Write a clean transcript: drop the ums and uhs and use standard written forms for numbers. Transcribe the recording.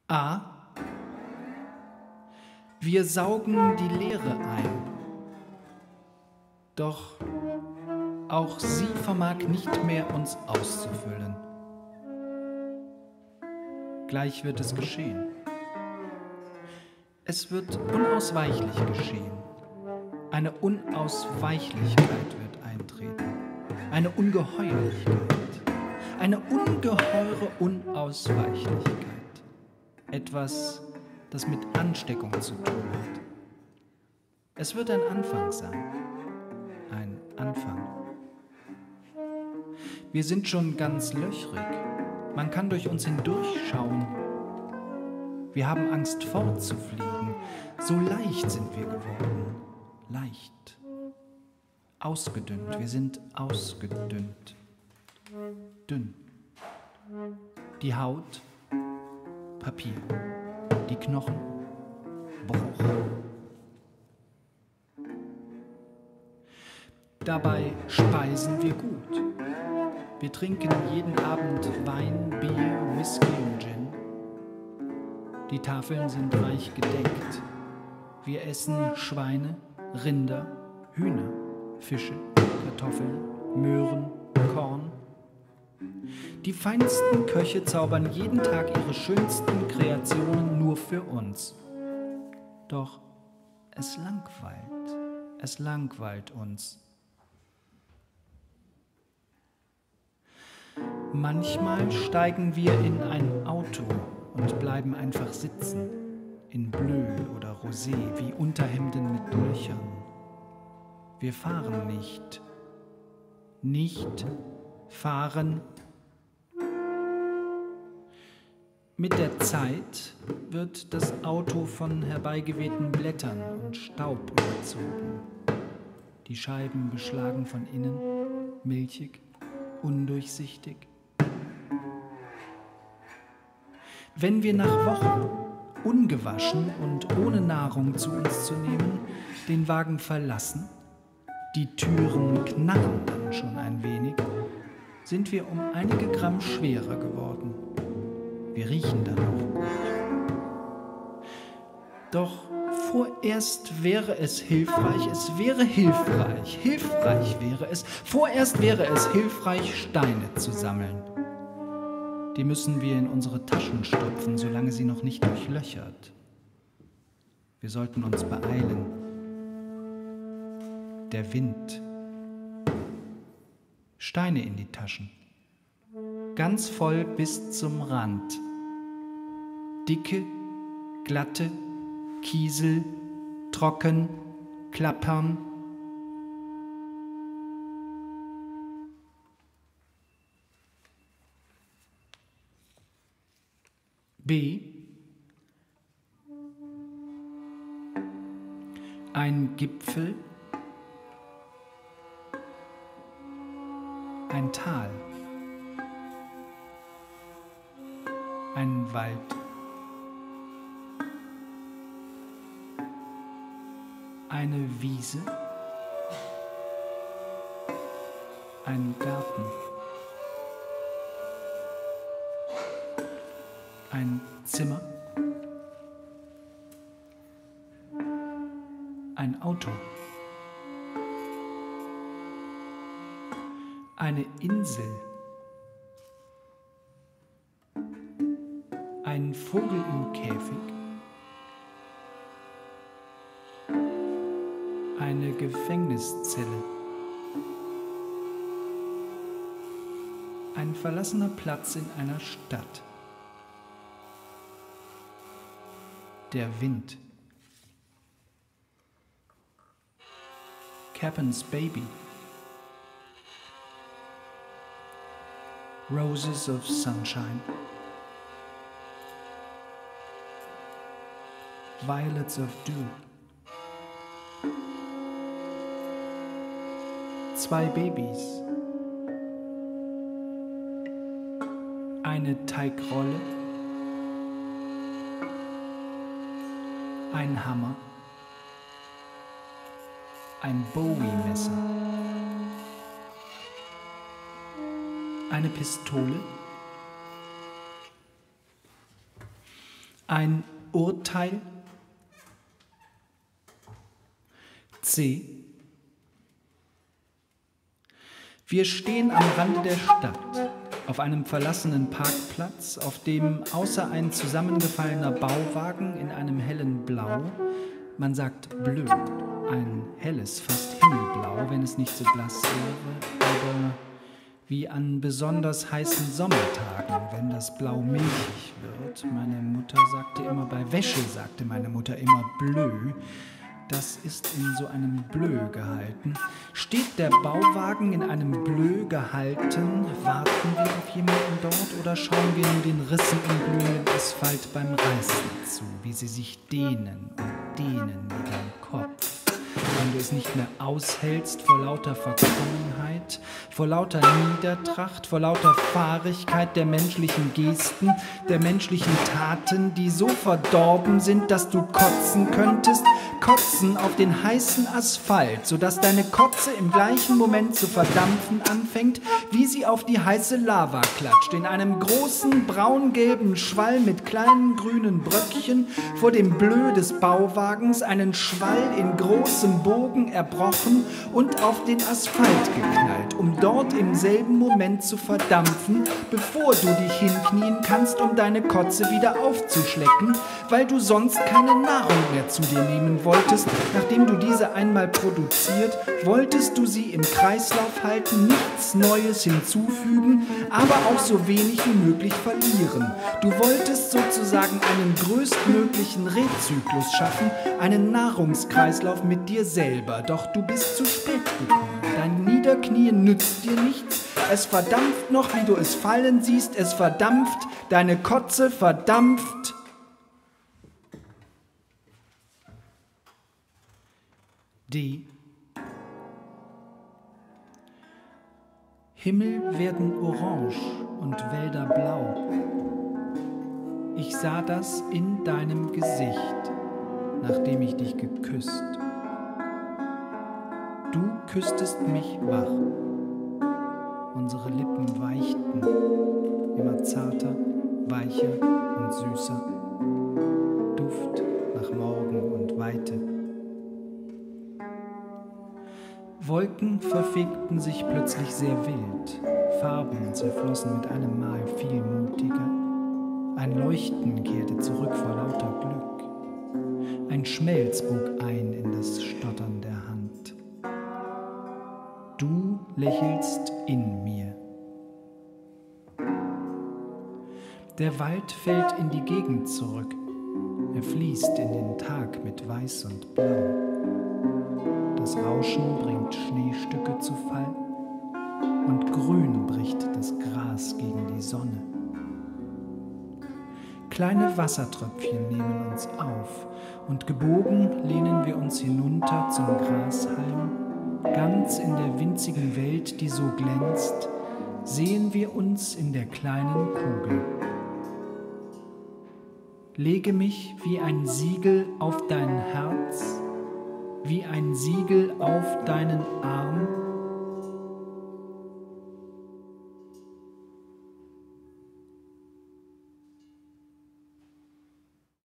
A. Wir saugen die Leere ein. Doch auch sie vermag nicht mehr, uns auszufüllen. Gleich wird es geschehen. Es wird unausweichlich geschehen. Eine Unausweichlichkeit wird eintreten. Eine Ungeheuerlichkeit. Eine ungeheure Unausweichlichkeit. Etwas, das mit Ansteckung zu tun hat. Es wird ein Anfang sein. Ein Anfang. Wir sind schon ganz löchrig. Man kann durch uns hindurchschauen. Wir haben Angst, fortzufliegen. So leicht sind wir geworden. Leicht. Ausgedünnt. Wir sind ausgedünnt. Dünn. Die Haut, Papier. Die Knochen, Bruch. Dabei speisen wir gut. Wir trinken jeden Abend Wein, Bier, Whisky und Gin. Die Tafeln sind reich gedeckt. Wir essen Schweine, Rinder, Hühner, Fische, Kartoffeln, Möhren, Korn. Die feinsten Köche zaubern jeden Tag ihre schönsten Kreationen nur für uns. Doch es langweilt uns. Manchmal steigen wir in ein Auto und bleiben einfach sitzen, in Bleu oder Rosé, wie Unterhemden mit Löchern. Wir fahren nicht. Nicht fahren. Mit der Zeit wird das Auto von herbeigewehten Blättern und Staub überzogen. Die Scheiben beschlagen von innen, milchig, undurchsichtig. Wenn wir nach Wochen, ungewaschen und ohne Nahrung zu uns zu nehmen, den Wagen verlassen, die Türen knarren dann schon ein wenig, sind wir um einige Gramm schwerer geworden. Wir riechen dann auch gut. Doch vorerst wäre es hilfreich, vorerst wäre es hilfreich, Steine zu sammeln. Die müssen wir in unsere Taschen stopfen, solange sie noch nicht durchlöchert. Wir sollten uns beeilen. Der Wind. Steine in die Taschen. Ganz voll bis zum Rand. Dicke, glatte, Kiesel, trocken, klappern. B. Ein Gipfel, ein Tal, ein Wald, eine Wiese, ein Garten, ein Zimmer, ein Auto, eine Insel, ein Vogel im Käfig, eine Gefängniszelle, ein verlassener Platz in einer Stadt, der Wind, Captain's Baby, Roses of Sunshine, Violets of Dew, zwei Babys, eine Teigrolle, ein Hammer, ein Bowie-Messer, eine Pistole, Ein Urteil? C. Wir stehen am Rande der Stadt, auf einem verlassenen Parkplatz, auf dem außer ein zusammengefallener Bauwagen in einem hellen Blau, man sagt bleu, ein helles, fast himmelblau, wenn es nicht so blass wäre, aber wie an besonders heißen Sommertagen, wenn das Blau milchig wird. Meine Mutter sagte immer, bei Wäsche sagte meine Mutter immer bleu. Das ist in so einem Bleu gehalten. Steht der Bauwagen in einem Bleu gehalten, warten wir auf jemanden dort oder schauen wir nur den Rissen im blühenden Asphalt beim Reißen zu, wie sie sich dehnen und dehnen wie dein Kopf, wenn du es nicht mehr aushältst vor lauter Verkommenheit, vor lauter Niedertracht, vor lauter Fahrigkeit der menschlichen Gesten, der menschlichen Taten, die so verdorben sind, dass du kotzen könntest, kotzen auf den heißen Asphalt, sodass deine Kotze im gleichen Moment zu verdampfen anfängt, wie sie auf die heiße Lava klatscht, in einem großen braun-gelben Schwall mit kleinen grünen Bröckchen vor dem Bleu des Bauwagens, einen Schwall in großem Bogen erbrochen und auf den Asphalt geknallt, um dort im selben Moment zu verdampfen, bevor du dich hinknien kannst, um deine Kotze wieder aufzuschlecken, weil du sonst keine Nahrung mehr zu dir nehmen wolltest. Nachdem du diese einmal produziert, wolltest du sie im Kreislauf halten, nichts Neues hinzufügen, aber auch so wenig wie möglich verlieren. Du wolltest sozusagen einen größtmöglichen Rezyklus schaffen, einen Nahrungskreislauf mit dir selber, doch du bist zu spät gekommen. Dein Niederknien nützt dir nichts, es verdampft noch, wie du es fallen siehst, es verdampft, deine Kotze verdampft. D. Himmel werden orange und Wälder blau. Ich sah das in deinem Gesicht, nachdem ich dich geküsst. Du küsstest mich wach. Unsere Lippen weichten, immer zarter, weicher und süßer. Duft nach Morgen und Weite. Wolken verfegten sich plötzlich sehr wild, Farben zerflossen mit einem Mal viel mutiger. Ein Leuchten kehrte zurück vor lauter Glück. Ein Schmelz bog ein in das Stottern der Hand. Du lächelst in mir. Der Wald fällt in die Gegend zurück. Er fließt in den Tag mit Weiß und Blau. Das Rauschen bringt Schneestücke zu Fall und grün bricht das Gras gegen die Sonne. Kleine Wassertröpfchen nehmen uns auf und gebogen lehnen wir uns hinunter zum Grashalm. Ganz in der winzigen Welt, die so glänzt, sehen wir uns in der kleinen Kugel. Lege mich wie ein Siegel auf dein Herz, wie ein Siegel auf deinen Arm,